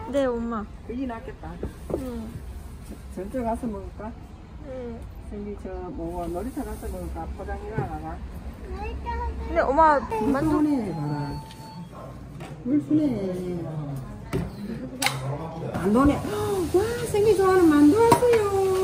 네, 엄마. 그게 낫겠다. 응. 저쪽 가서 먹을까? 응. 저기 뭐 놀이터 가서 먹을까? 포장이나 나가. 근데 엄마 만두. 물순해 봐라. 물순해. 만두네. 와, 생기 좋아하는 만두 왔어요.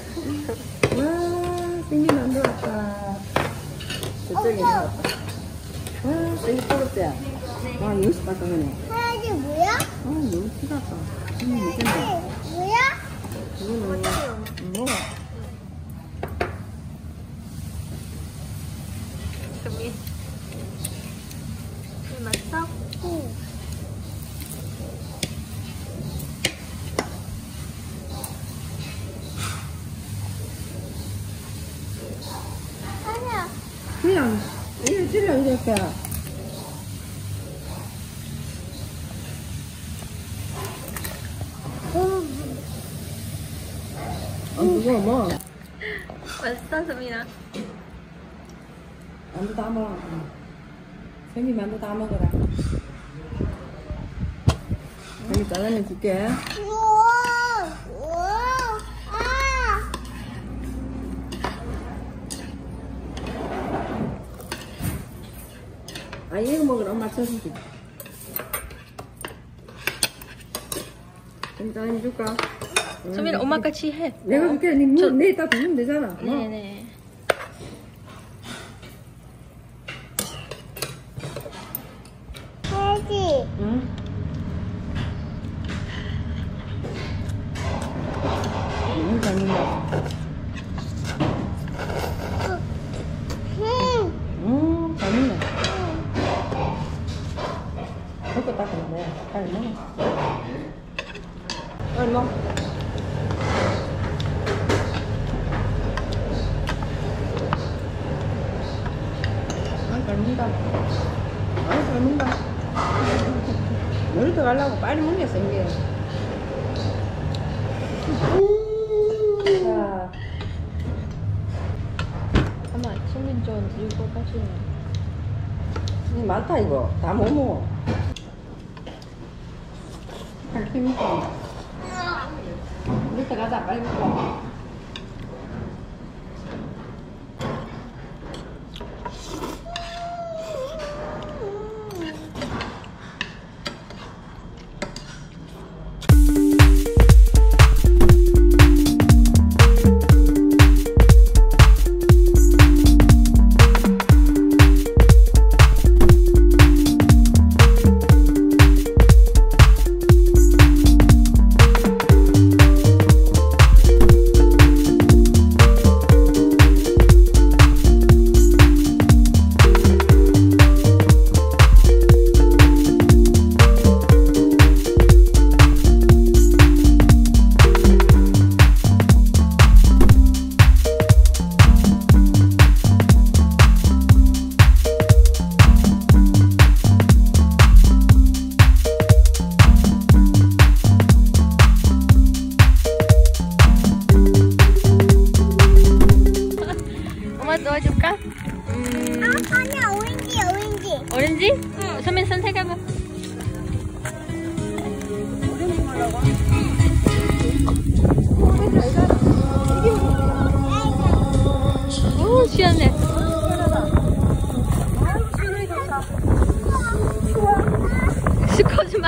와, 생기 만두 왔다. 저쪽에 나왔다. 와, 생기 뜨겁지? 와, 여기서 닦아내네. 하얀이 뭐야? 너무 티났다. 하얀이 뭐야? 이거는 먹어. 금이. 맛있어? 응. 하얀. 그냥 이거 찔러 이렇게. 그거 뭐? 맛있어, 수민아. 만두 다 먹어. 생기 만두 다 먹어라. 생기 잘라내 줄게. 우와. 우와. 아. 아, 이거 먹으라. 엄마 쳐줄게. 생기 잘라내 줄까? 수민아, 엄마 같이 해. 내가 줄게. 내 이따 주면 되잖아. 네네. 하얀이. 응? 너무 잘 먹는다. 잘 먹네. 먹고 닦으면 돼. 빨리 먹어. 빨리 먹어. 잘 먹는다. 잘 먹는다. 놀이터 가려고 빨리 먹겠어, 이게. 자. 엄마, 수민 좀 이거 가지네. 많다, 이거. 다 못 먹어. 잘 재밌어. 놀이터 가자, 빨리 먹어. 넣어줄까? 아니야, 오렌지. 오렌지? 응. 수민 선택해봐. 오렌지 먹으려고? 오, 시원해. 시커지 마.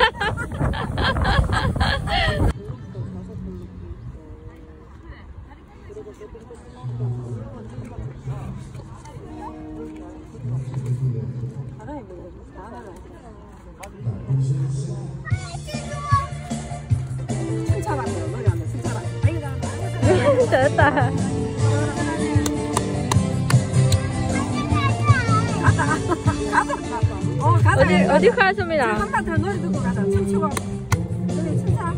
잘했다. 어디 가, 수민아? 한번 더 노래 듣고 가자. 춤추고. 그래, 춤춰.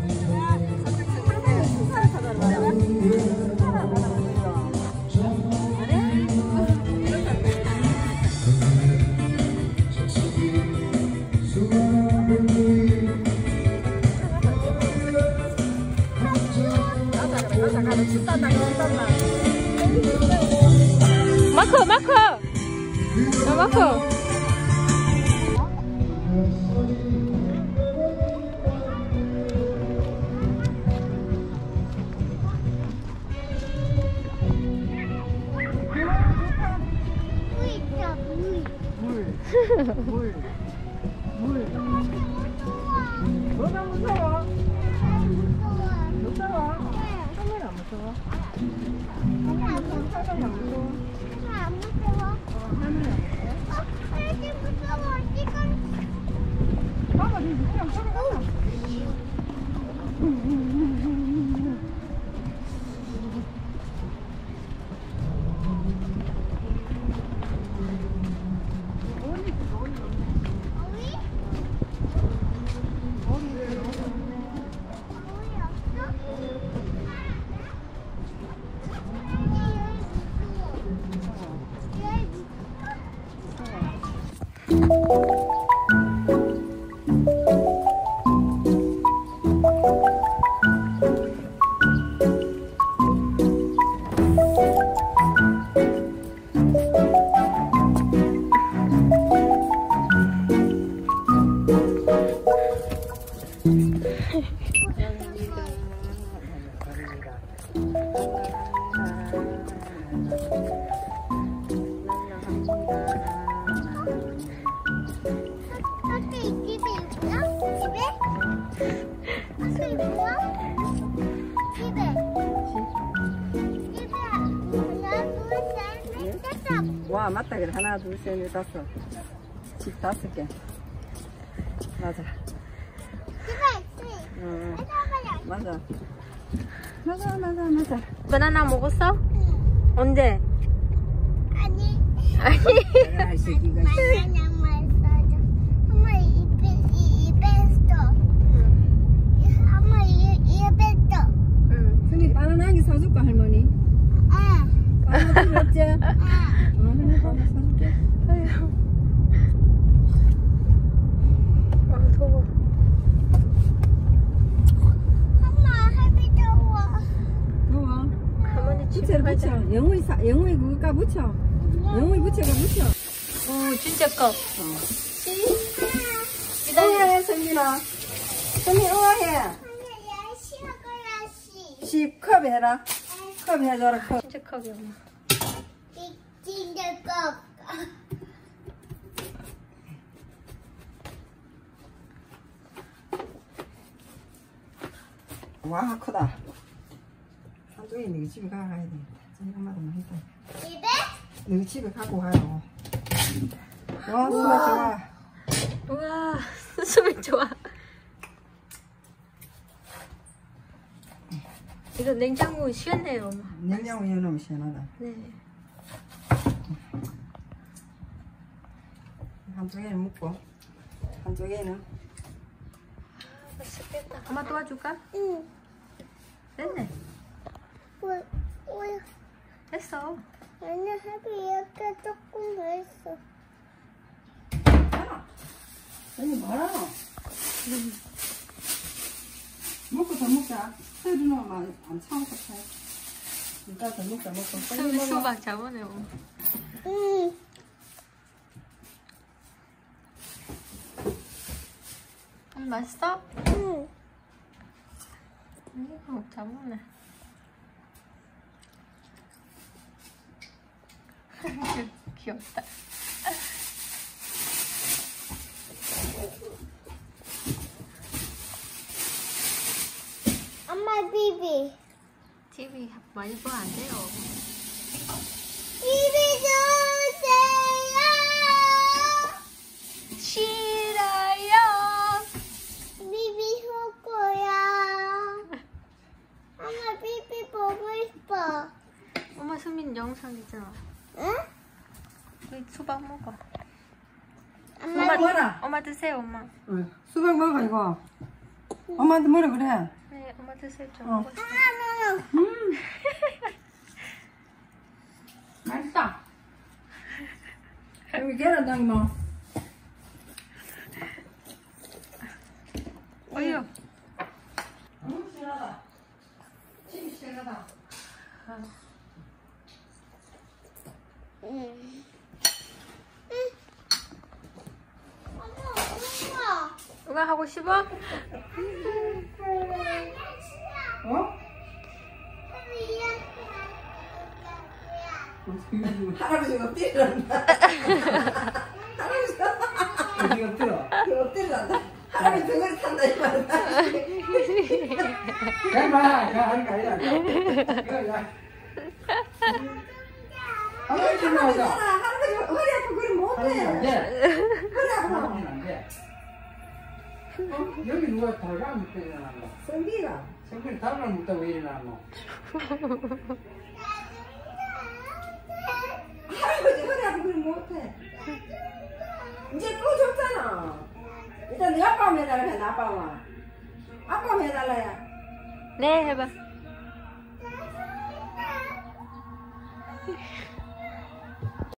마커, 마커. 야, 마커. 물. 뭐가 무서워? 무서워? 하늘 안 무서워? 하늘 안 무서워? 하늘 안 무서워? 안 무서워. 하늘 안 무서워? 하늘이 무서워. 지금. 봐봐, 니 누구랑 서로 학교 이 집에 있어? 집에? 학교 있어? 집에. 집에 하나, 둘, 셋, 넷, 다섯. 와, 맞다. 그래. 하나, 둘, 셋, 넷, 다섯. 집 5개. 맞아. 집에 있지. 응. 하나가 맞아. 바나나 먹었어? 응. 언제? 아니. 내가 할 수 있는 거. 바나나만 써줘. 엄마 입에 있어. 엄마 입에 있어. 응. 선이 바나나 한 개 사줄까, 할머니? 응. 바나나 필요 없지? 응. 할머니 바나나 사줄게. 아휴. 아, 더워. 엄마 햇빛 더워. 더워. 할머니 집에 부채를 가자. 붙여. 영웅이 그거가 붙여. 영웅이 부채가 붙여. 오, 진짜 커. 우아해, 성민아. 성민 우아해. 아니야, 시어글라시. 10컵 해라. 컵 해줘라, 컵. 진짜 커, 엄마. 진짜 거. 와, 크다. 한쪽에 너희 집에 가야 되겠다. 엄마도 많이 했다. 집에? 너희 집에 갖고 가요. 와, 좋아. 우와, 수수미 좋아. 이거 냉장고 시원해요, 엄마. 냉장고 열어놓으면 시원하다. 네. 한쪽에는 묵고, 한쪽에는. 맛있겠다. 엄마 도와줄까? 응. 됐네. 왜? 됐어. 아니, 햇빛 이렇게 조금 더 했어. 여기 뭐라? 먹고 더 먹자. 새로 넣으면 안 차고 차. 이따 더 먹자, 먹고. 빨리 먹어. 수박 잡아내, 엄마. 응. 맛있어? 응. 잡아내. 귀엽다. 엄마 비비. TV 많이 보면 안 돼요. 비비 주세요. 싫어요. 비비 올 거야. 엄마 비비 보고 싶어. 엄마 수민 영상 있잖아. 응? 우리 수박 먹어. 엄마 뭐라? 엄마 드세요, 엄마. 응. 수박 먹어, 이거. 엄마한테 뭐라 그래? 네, 엄마 드세요. 좀 어. 먹고 싶어. 맛있다. 여기 계란당 뭐. 어휴. 너무 시원하다. 집이 시원하다. 응. 엄마, 누가 하고 싶어? 어? 할아버지가 뛰어난다. 할아버지가 지금 엎드려. 엎드려간다. 할아버지 덩어리 탄다 이 말이다. 가마, 가는 거 아니야. 이거 야. 할아버지 나오자. 할아버지 허리 아프고 그럼 못해. 안 돼. 허리 아파. 하면 안 돼. 여기 누가 달가면 때려놨나? 성비가. 성빈이 달가면 못하고 왜 일어나노? 할아버지 허리 아프고 그럼 못해. 이제 꺼줬잖아. 일단 네 아빠 하면 해달라 해, 나 아빠 와. 아빠 하면 해달라야. 네, 해봐.